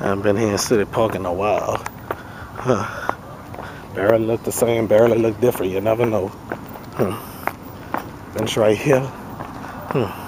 haven't been here in City Park in a while. Huh. Barely look the same, barely look different. You never know. Bench right here.